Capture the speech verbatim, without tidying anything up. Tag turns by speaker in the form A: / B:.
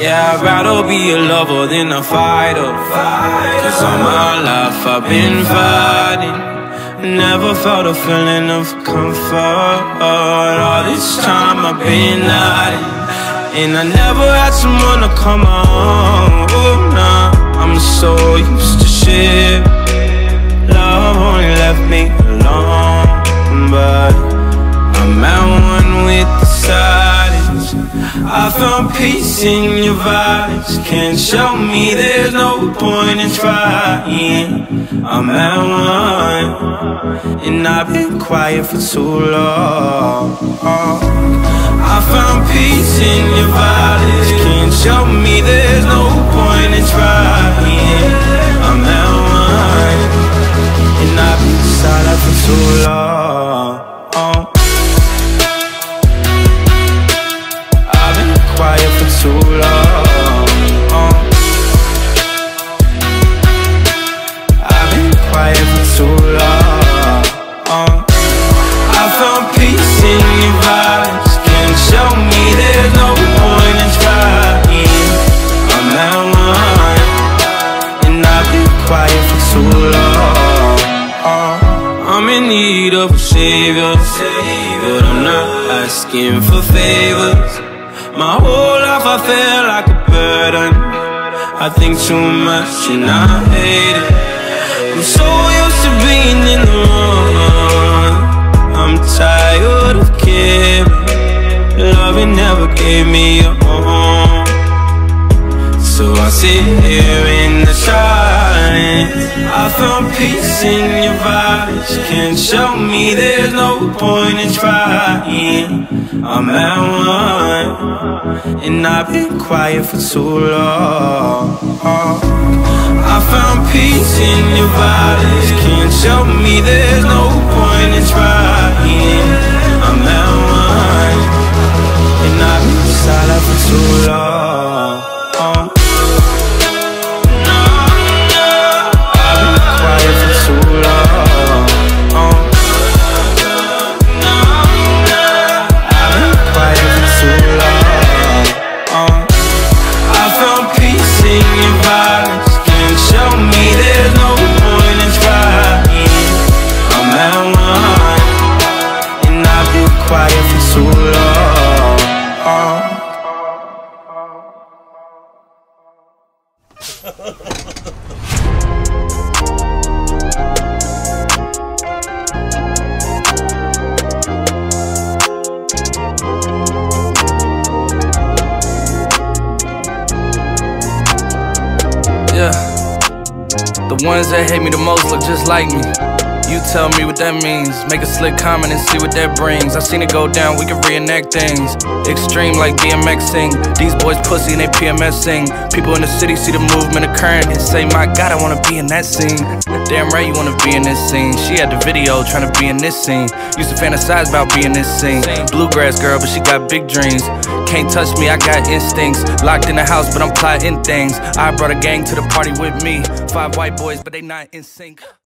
A: Yeah, I'd rather be a lover than a fighter, cause all my life I've been fighting. Never felt a feeling of comfort. All this time I've been hiding, and I never had someone to come on. Oh, nah, I'm so used to shit. Love only left me alone, but I'm at one with the silence. I found peace in your vibes. Can't show me there's no point in trying. I'm at one, and I've been quiet for too long. I found peace in your vibes. Can't show me there's no point in trying. I'm at one, and I've been silent for too long. I've been quiet for too long. I've been quiet for too long. I found peace in your vibes. Can't show me there's no point in trying. I'm at one, and I've been quiet for too long. I'm in need of a savior, but I'm not asking for favors. My whole life I feel like a burden. I think too much and I hate it. I'm so used to being in the wrong. I'm tired of caring. Loving never gave me a home, so I sit here in the silence. I found peace in your vibes. Can't show me there's no point in trying. I'm at one, and I've been quiet for too long. I found peace in your vibes. Can't show me there's no point in trying. I'm at one, and I've been silent for too long. Quiet for too long.
B: Yeah, the ones that hate me the most look just like me. You tell me what that means. Make a slick comment and see what that brings. I seen it go down, we can reenact things. Extreme like BMXing. These boys pussy and they PMSing. People in the city see the movement occurring and say, my God, I wanna be in that scene. Damn right you wanna be in this scene. She had the video trying to be in this scene. Used to fantasize about being this scene. Bluegrass girl, but she got big dreams. Can't touch me, I got instincts. Locked in the house, but I'm plotting things. I brought a gang to the party with me. Five white boys, but they not in sync.